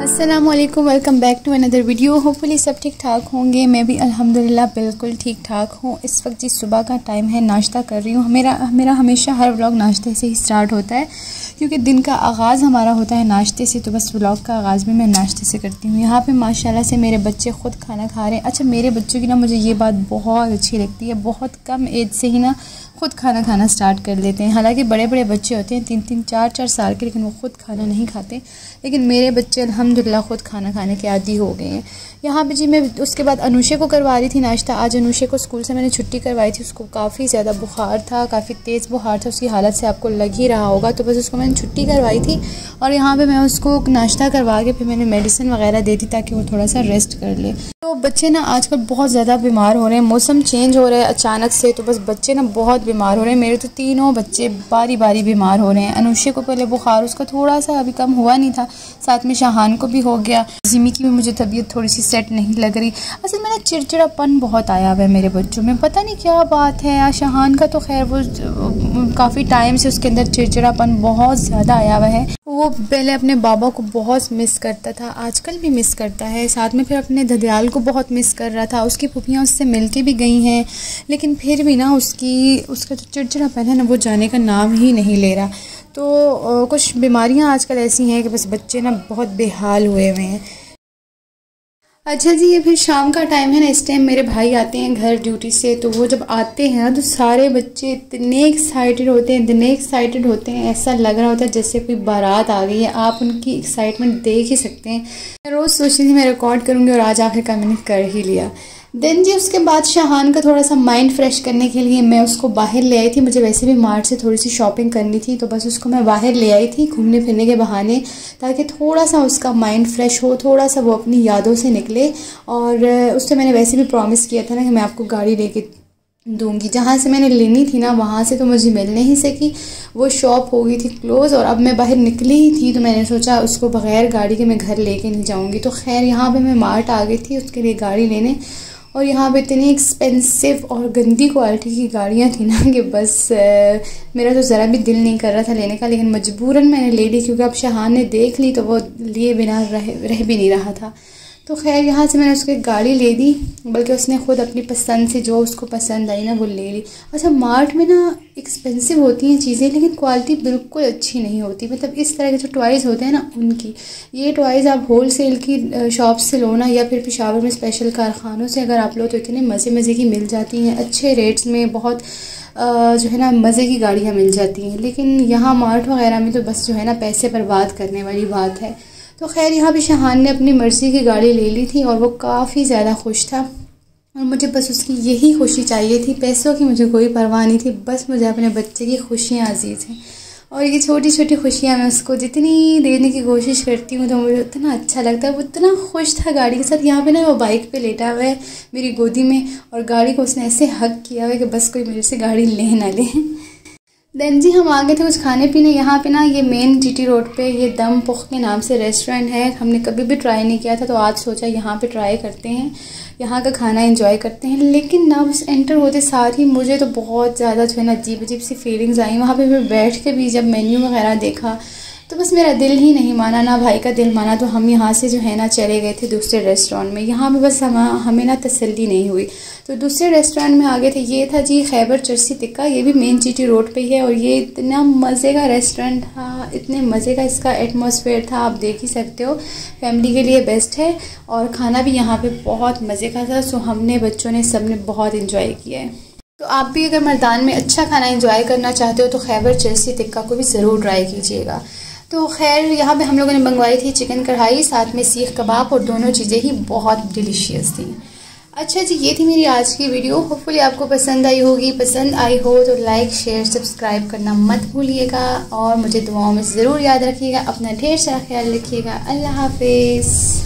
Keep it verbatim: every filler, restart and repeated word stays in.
अस्सलामुअलैकुम, welcome back to another video. Hopefully सब ठीक ठाक होंगे। मैं भी अल्हम्दुलिल्लाह बिल्कुल ठीक ठाक हूँ। इस वक्त जिस सुबह का टाइम है, नाश्ता कर रही हूँ। मेरा मेरा हमेशा हर व्लॉग नाश्ते से ही स्टार्ट होता है, क्योंकि दिन का आगाज़ हमारा होता है नाश्ते से। तो बस व्लॉग का आगाज़ भी मैं नाश्ते से करती हूँ। यहाँ पे माशाल्लाह से मेरे बच्चे ख़ुद खाना खा रहे हैं। अच्छा, मेरे बच्चों की ना मुझे ये बात बहुत अच्छी लगती है, बहुत कम एज से ही ना ख़ुद खाना खाना स्टार्ट कर लेते हैं। हालांकि बड़े बड़े बच्चे होते हैं तीन तीन चार चार साल के, लेकिन वो ख़ुद खाना नहीं खाते। लेकिन मेरे बच्चे अल्हम्दुलिल्लाह ख़ुद खाना खाने के आदी हो गए हैं। यहाँ पे जी मैं उसके बाद अनुषे को करवा रही थी नाश्ता। आज अनुषे को स्कूल से मैंने छुट्टी करवाई थी। उसको काफ़ी ज़्यादा बुखार था, काफ़ी तेज़ बुखार था। उसकी हालत से आपको लग ही रहा होगा। तो बस उसको मैंने छुट्टी करवाई थी और यहाँ पे मैं उसको नाश्ता करवा के फिर मैंने मेडिसिन वगैरह दे दी ताकि वो थोड़ा सा रेस्ट कर ले। तो बच्चे ना आजकल बहुत ज़्यादा बीमार हो रहे हैं। मौसम चेंज हो रहा है अचानक से, तो बस बच्चे ना बहुत बीमार हो रहे हैं। मेरे तो तीनों बच्चे बारी बारी बीमार हो रहे हैं। अनुषे को पहले बुखार, उसका थोड़ा सा अभी कम हुआ नहीं था, साथ में शाहान को भी हो गया। जिमी की भी मुझे तबीयत थोड़ी सी सेट नहीं लग रही। असल में ना चिड़चिड़ापन बहुत आया हुआ है मेरे बच्चों में, पता नहीं क्या बात है। शाहान का तो खैर वो काफ़ी टाइम से उसके अंदर चिड़चिड़ापन बहुत ज़्यादा आया हुआ है। वो पहले अपने बाबा को बहुत मिस करता था, आजकल भी मिस करता है। साथ में फिर अपने ददियाल को बहुत मिस कर रहा था। उसकी फूफियाँ उससे मिलके भी गई हैं, लेकिन फिर भी ना उसकी उसका जो चिड़चिड़ापन है ना वो जाने का नाम ही नहीं ले रहा। तो कुछ बीमारियां आजकल ऐसी हैं कि बस बच्चे ना बहुत बेहाल हुए हुए हैं। अच्छा जी, ये फिर शाम का टाइम है ना, इस टाइम मेरे भाई आते हैं घर ड्यूटी से। तो वो जब आते हैं ना तो सारे बच्चे इतने एक्साइटेड होते हैं, इतने एक्साइटेड होते हैं, ऐसा लग रहा होता है जैसे कोई बारात आ गई है। आप उनकी एक्साइटमेंट देख ही सकते हैं। मैं रोज़ सोचती थी मैं रिकॉर्ड करूँगी और आज आखिरकार मैंने कर ही लिया। देन जी उसके बाद शाहान का थोड़ा सा माइंड फ्रेश करने के लिए मैं उसको बाहर ले आई थी। मुझे वैसे भी मार्ट से थोड़ी सी शॉपिंग करनी थी, तो बस उसको मैं बाहर ले आई थी घूमने फिरने के बहाने, ताकि थोड़ा सा उसका माइंड फ्रेश हो, थोड़ा सा वो अपनी यादों से निकले। और उससे मैंने वैसे भी प्रॉमिस किया था ना कि मैं आपको गाड़ी लेके दूंगी। जहाँ से मैंने लेनी थी ना वहाँ से तो मुझे मिल नहीं सकी, वो शॉप हो गई थी क्लोज़। और अब मैं बाहर निकली ही थी तो मैंने सोचा उसको बग़ैर गाड़ी के मैं घर लेके नहीं जाऊँगी। तो खैर यहाँ पे मैं मार्ट आ गई थी उसके लिए गाड़ी लेने, और यहाँ पे इतनी एक्सपेंसिव और गंदी क्वालिटी की गाड़ियाँ थी ना कि बस आ, मेरा तो ज़रा भी दिल नहीं कर रहा था लेने का, लेकिन मजबूरन मैंने ले ली, क्योंकि अब शाहान ने देख ली तो वो लिए बिना रह रह भी नहीं रहा था। तो खैर यहाँ से मैंने उसको एक गाड़ी ले दी, बल्कि उसने ख़ुद अपनी पसंद से जो उसको पसंद आई ना वो ले ली। अच्छा, मार्ट में ना एक्सपेंसिव होती हैं चीज़ें, लेकिन क्वालिटी बिल्कुल अच्छी नहीं होती। मतलब इस तरह के जो टॉयज़ होते हैं ना उनकी, ये टॉयज़ आप होल सेल की शॉप से लो ना, या फिर पेशावर में स्पेशल कारखानों से अगर आप लो तो इतने मज़े मज़े की मिल जाती हैं, अच्छे रेट्स में, बहुत जो है ना मज़े की गाड़ियाँ मिल जाती हैं। लेकिन यहाँ मार्ट वगैरह में तो बस जो है ना पैसे बर्बाद करने वाली बात है। तो खैर यहाँ भी शाहान ने अपनी मर्ज़ी की गाड़ी ले ली थी और वो काफ़ी ज़्यादा खुश था, और मुझे बस उसकी यही खुशी चाहिए थी। पैसों की मुझे कोई परवाह नहीं थी, बस मुझे अपने बच्चे की खुशियाँ अजीज़ हैं। और ये छोटी छोटी खुशियाँ मैं उसको जितनी देने की कोशिश करती हूँ तो मुझे उतना अच्छा लगता है। वो इतना खुश था गाड़ी के साथ। यहाँ पे ना वो बाइक पे लेटा हुआ है मेरी गोदी में, और गाड़ी को उसने ऐसे हक किया हुआ है कि बस कोई मेरे से गाड़ी ले ना ले। देन जी हम आ गए थे कुछ खाने पीने। यहाँ पे ना ये मेन जीटी रोड पे ये दम पुख के नाम से रेस्टोरेंट है। हमने कभी भी ट्राई नहीं किया था, तो आज सोचा यहाँ पे ट्राई करते हैं, यहाँ का खाना एंजॉय करते हैं। लेकिन ना बस एंटर होते साथ ही मुझे तो बहुत ज़्यादा जो है ना अजीब अजीब सी फीलिंग्स आई। वहाँ पे मैं बैठ के भी जब मेन्यू वगैरह देखा तो बस मेरा दिल ही नहीं माना, ना भाई का दिल माना। तो हम यहाँ से जो है ना चले गए थे दूसरे रेस्टोरेंट में। यहाँ पे बस हम हमें ना तसल्ली नहीं हुई, तो दूसरे रेस्टोरेंट में आ गए थे। ये था जी खैबर चरसी टिक्का, ये भी मेन जीटी रोड पे ही है। और ये इतना मज़े का रेस्टोरेंट था, इतने मज़े का इसका एटमॉस्फेयर था, आप देख ही सकते हो। फैमिली के लिए बेस्ट है, और खाना भी यहाँ पे बहुत मज़े का था। सो हमने बच्चों ने सब ने बहुत इन्जॉय किया है। तो आप भी अगर मर्दान में अच्छा खाना एंजॉय करना चाहते हो तो खैबर चरसी टिक्का को भी ज़रूर ट्राई कीजिएगा। तो खैर यहाँ पे हम लोगों ने मंगवाई थी चिकन कढ़ाई, साथ में सीख कबाब, और दोनों चीज़ें ही बहुत डिलीशियस थी। अच्छा जी, ये थी मेरी आज की वीडियो। होपफुली आपको पसंद आई होगी। पसंद आई हो तो लाइक शेयर सब्सक्राइब करना मत भूलिएगा, और मुझे दुआओं में ज़रूर याद रखिएगा। अपना ढेर सारा ख्याल रखिएगा। अल्लाह हाफिज़।